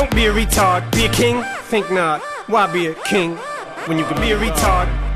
Don't be a retard, be a king? Think not. Why be a king when you can be a retard?